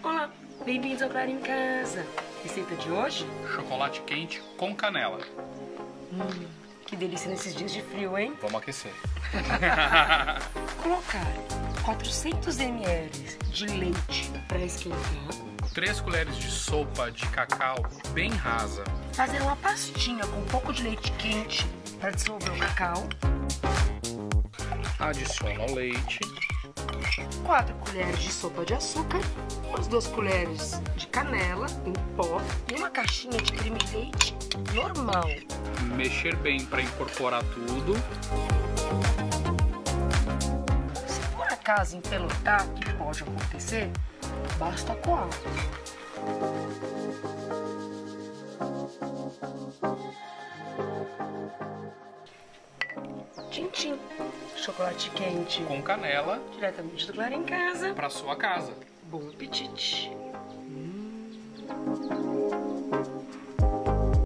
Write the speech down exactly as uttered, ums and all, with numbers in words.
Olá, bem-vindos ao Claro em Casa. Receita de hoje? Chocolate quente com canela. Hum, que delícia nesses dias de frio, hein? Vamos aquecer. Colocar quatrocentos mililitros de leite para esquentar. três colheres de sopa de cacau bem rasa. Fazer uma pastinha com um pouco de leite quente para dissolver o cacau. Adiciona o leite. quatro colheres de sopa de açúcar, umas duas colheres de canela em pó e uma caixinha de creme de leite normal. Mexer bem para incorporar tudo. Se por acaso empelotar, que pode acontecer, basta coar. Tchim-tchim. Chocolate quente Com canela diretamente do Claro em Casa. para sua casa. Bom apetite!